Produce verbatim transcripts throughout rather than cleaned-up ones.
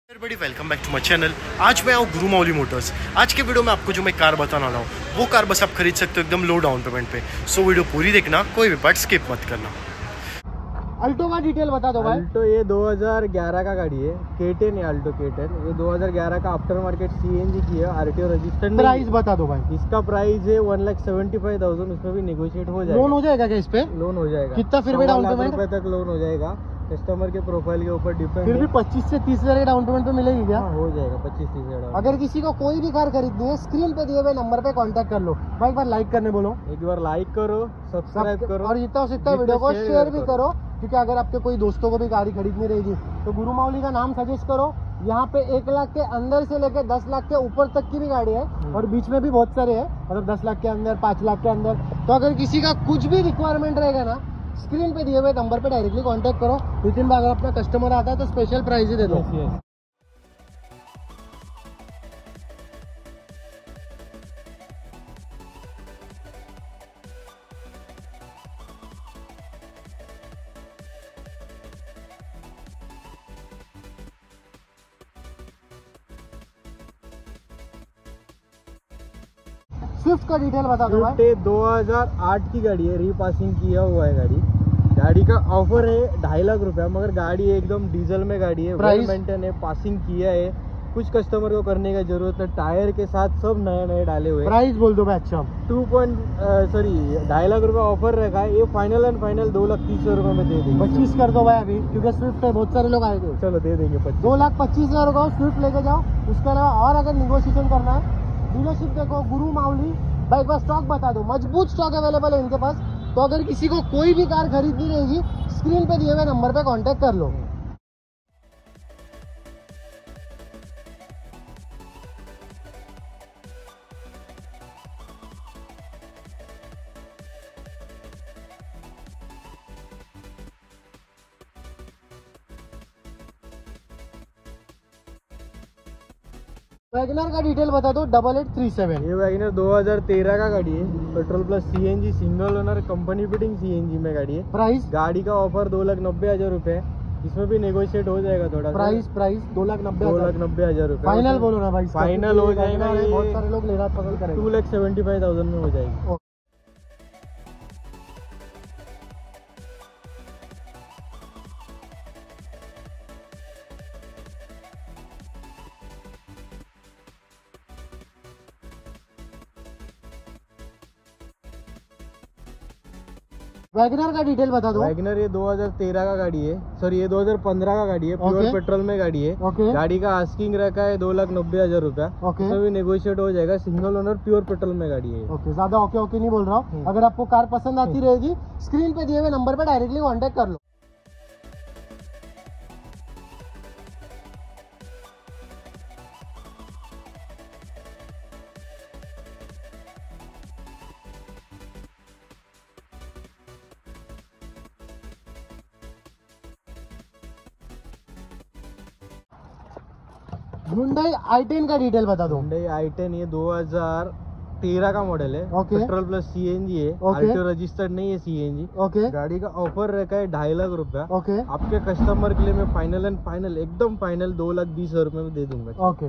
Everybody welcome back to my channel. आज मैं आऊँ गुरु माउली मोटर्स। आज के वीडियो में आपको जो मैं कार बताने वाला हूँ वो कार बस आप खरीद सकते हो एकदम लो डाउन पेमेंट पे। सो वीडियो पूरी देखना, कोई भी पार्ट स्किप मत करना। अल्टो का डिटेल बता दो भाई। अल्टो ये दो हज़ार ग्यारह का गाड़ी है, के टेन है अल्टो के टेन। ये दो हज़ार ग्यारह का आफ्टर मार्केट सीएनजी की है, आरटीओ रजिस्टर्ड। प्राइस बता दो भाई। इसका प्राइस है one lakh seventy five thousand. उसमें भी नेगोशिएट हो जाएगा। लोन हो जाएगा क्या इस पे? लोन हो जाएगा। कितना फिर भी डाउन पेमेंट रुपए तक लोन हो जाएगा। कस्टमर के प्रोफाइल के ऊपर डिपेंड। फिर भी पच्चीस से तीस हजार डाउन पेमेंट पे मिलेगी क्या? हाँ, हो जाएगा पच्चीस तीस हजार। अगर किसी को कोई भी कार खरीदनी है स्क्रीन पे दिए हुए नंबर पे कांटेक्ट कर लो भाई। एक बार लाइक करने बोलो, एक बार लाइक करो, सब्सक्राइब करो और जितना हो सकता है वीडियो को शेयर भी करो, क्योंकि अगर आपके कोई दोस्तों को भी गाड़ी खरीदनी रहेगी तो गुरु माउली का नाम सजेस्ट करो। यहाँ पे एक लाख के अंदर से लेकर दस लाख के ऊपर तक की भी गाड़ी है और बीच में भी बहुत सारे हैं, मतलब दस लाख के अंदर, पाँच लाख के अंदर। तो अगर किसी का कुछ भी रिक्वायरमेंट रहेगा ना, स्क्रीन पे दिए हुए नंबर पे डायरेक्टली कांटेक्ट करो। विदिन अगर अपना कस्टमर आता है तो स्पेशल प्राइस ही दे दो। yes, yes. स्विफ्ट का डिटेल बता दो भाई। दो हज़ार आठ की गाड़ी है, रीपासिंग किया हुआ है गाड़ी। गाड़ी का ऑफर है ढाई लाख रुपया, मगर गाड़ी एकदम डीजल में गाड़ी है, वेल मेंटेन है, पासिंग किया है। कुछ कस्टमर को करने का जरूरत है, टायर के साथ सब नए नए डाले हुए। प्राइस बोल दो भाई। अच्छा, टू पॉइंट सॉरी ढाई लाख रुपया ऑफर रखा है। ये फाइनल एंड फाइनल दो लाख तीस हजार रुपये में दे देंगे। पच्चीस कर दो भाई अभी, क्योंकि स्विफ्ट है, बहुत सारे लोग आए थे। चलो दे देंगे पच्चीस। दो लाख पच्चीस हजार का स्विफ्ट लेके जाओ। उसके अलावा और अगर निगोशिएशन करना है, डीलरशिप देखो गुरु माउली भाई। एक बार स्टॉक बता दो, मजबूत स्टॉक अवेलेबल है इनके पास। तो अगर किसी को कोई भी कार खरीदनी रहेगी स्क्रीन पे दिए हुए नंबर पे कांटेक्ट कर लो। वैगनर का डिटेल बता दो। Double eight three seven. ये वैगनर दो हज़ार तेरह का गाड़ी है, petrol plus CNG, single owner, company fitting CNG में गाड़ी है। प्राइस गाड़ी का ऑफर दो लाख नब्बे हजार रुपए। इसमें भी नेगोशिएट हो जाएगा थोड़ा। प्राइस प्राइस दो लाख नब्बे दो लाख नब्बे हजार रुपए फाइनल बोलो ना भाई। फाइनल हो जाएगा। बहुत सारे लोग लेना पसंद करेंगे। Two lakh seventy five thousand में हो जाएगी। वैगनर का डिटेल बता दो। वैगनर ये दो हज़ार तेरह का गाड़ी है, सॉरी ये दो हज़ार पंद्रह का गाड़ी है, प्योर पेट्रोल में गाड़ी है। ओके। गाड़ी का आस्किंग रखा है दो लाख नब्बे हजार रुपया। उसमें भी नेगोशिएट हो जाएगा। सिंगल ओनर, प्योर पेट्रोल में गाड़ी है। ओके, ज्यादा ओके ओके नहीं बोल रहा हूँ। अगर आपको कार पसंद आती रहेगी स्क्रीन पे दिए हुए नंबर पे डायरेक्टली कॉन्टेक्ट कर लो। Hyundai आई टेन का डिटेल बता दो। Hyundai आई टेन ये दो हज़ार तेरह का मॉडल है। ओके। पेट्रोल प्लस सीएनजी है। ओके। आरटीओ रजिस्टर्ड नहीं है सीएनजी। ओके। गाड़ी का ऑफर रखा है ढाई लाख रुपया। ओके। आपके कस्टमर के लिए मैं फाइनल एंड फाइनल एकदम फाइनल दो लाख बीस हजार रुपये में दे दूंगा। ओके।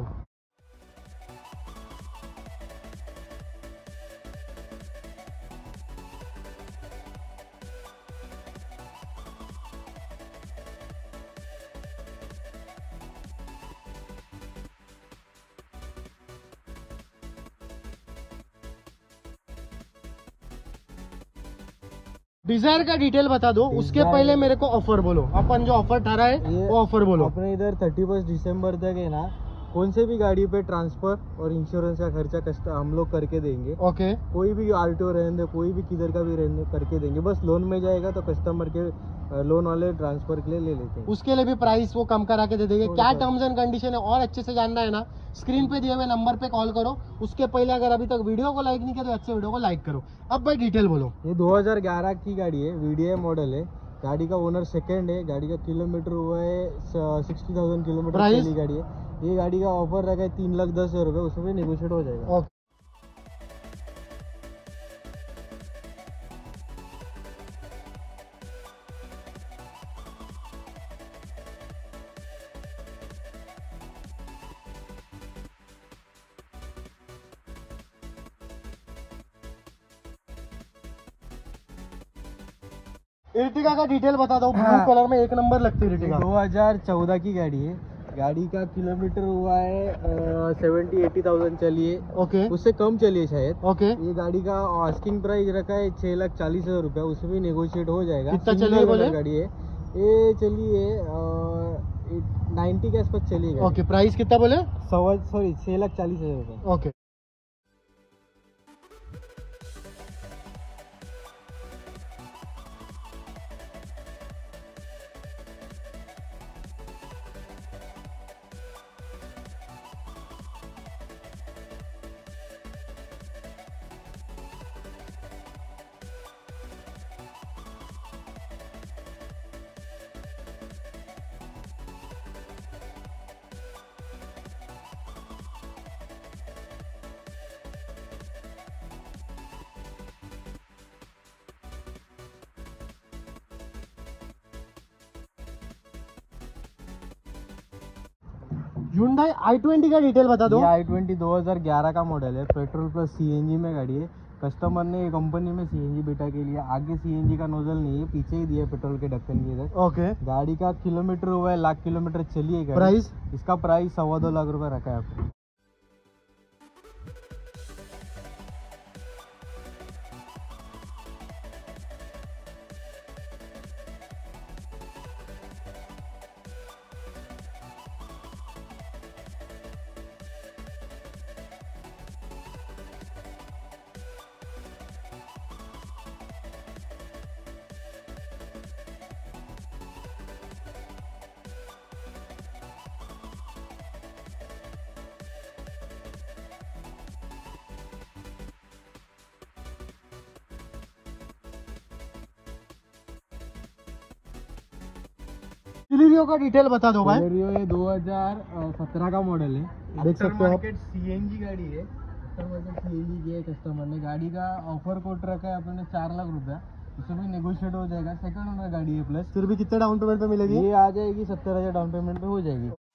डिजायर का डिटेल बता दो। उसके पहले मेरे को ऑफर बोलो। अपन जो ऑफर ठहरा है वो ऑफर बोलो। अपने इधर थर्टी फर्स्ट दिसंबर तक है ना, कौन से भी गाड़ी पे ट्रांसफर और इंश्योरेंस का खर्चा कस्ट हम लोग करके देंगे। ओके। कोई भी आरटीओ रहने दे, कोई भी किधर का भी रहने करके देंगे। बस लोन में जाएगा तो कस्टमर के लोन वाले ट्रांसफर के लिए ले लेते हैं। उसके लिए भी प्राइस वो कम करा के दे देंगे। क्या टर्म्स एंड कंडीशन है और अच्छे से जानना है ना, स्क्रीन पे दिए हुए नंबर पे कॉल करो। उसके पहले अगर अभी तक वीडियो को लाइक नहीं किया तो अच्छे वीडियो को लाइक करो। अब भाई डिटेल बोलो। ये दो हज़ार ग्यारह की गाड़ी है, वीडीआई मॉडल है। गाड़ी का ओनर सेकंड है। गाड़ी का किलोमीटर हुआ है सिक्सटी थाउजेंड किलोमीटर चली गाड़ी है। ये गाड़ी का ऑफर रखा है तीन लाख दस हजार रुपये। उसमें भी नेगोशिएट हो जाएगा। इर्टिगा का डिटेल बता दो, ब्लू हाँ। कलर में एक नंबर लगती है इर्टिगा। दो हजार चौदह की गाड़ी है। गाड़ी का किलोमीटर हुआ है सेवेंटी एटी थाउजेंड चली है, ओके उससे कम चली है शायद। ओके। ये गाड़ी का आस्किंग प्राइस रखा है छह लाख चालीस हजार रुपया, उसमें भी नेगोशिएट हो जाएगा। कितना Single चली है बोले? owner गाड़ी है ये, चली है नाइन्टी के आसपास चली है। ओके, प्राइस कितना बोले? सवा सॉरी छह लाख चालीस हजार रुपये। ओके। Hyundai आई ट्वेंटी का डिटेल बता दो। ये आई ट्वेंटी दो हजार ग्यारह का मॉडल है, पेट्रोल प्लस सीएनजी में गाड़ी है। कस्टमर ने कंपनी में सीएनजी बेटा के लिए आगे सीएनजी का नोजल नहीं है, पीछे ही दिया है पेट्रोल के ढक्कन की इधर। ओके। गाड़ी का किलोमीटर हुआ है लाख किलोमीटर चली है गाड़ी। प्राइस? इसका प्राइस सवा दो लाख रुपए रखा है आपको। सिलेरियो का डिटेल बता दो भाई। Celerio ये दो हजार सत्रह का मॉडल है, देख सकते हो आप। सीएनजी गाड़ी है। सीएनजी की है, कस्टमर ने गाड़ी का ऑफर कोट रखा है अपने चार लाख रुपया, उसमें भी नेगोशिएट हो जाएगा। सेकंड ओनर गाड़ी है प्लस। फिर भी कितने डाउन पेमेंट पे मिलेगी? ये आ जाएगी सत्तर हजार डाउन पेमेंट पे हो जाएगी।